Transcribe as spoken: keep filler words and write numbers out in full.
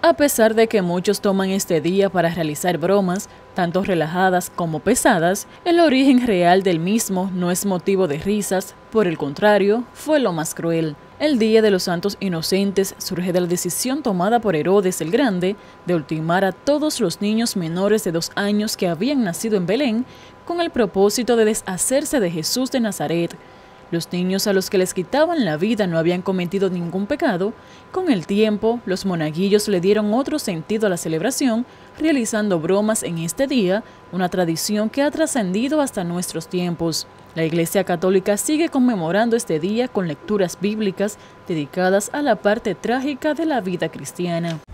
A pesar de que muchos toman este día para realizar bromas, tanto relajadas como pesadas, el origen real del mismo no es motivo de risas, por el contrario, fue lo más cruel. El Día de los Santos Inocentes surge de la decisión tomada por Herodes el Grande de ultimar a todos los niños menores de dos años que habían nacido en Belén con el propósito de deshacerse de Jesús de Nazaret. Los niños a los que les quitaban la vida no habían cometido ningún pecado. Con el tiempo, los monaguillos le dieron otro sentido a la celebración, realizando bromas en este día, una tradición que ha trascendido hasta nuestros tiempos. La Iglesia Católica sigue conmemorando este día con lecturas bíblicas dedicadas a la parte trágica de la vida cristiana.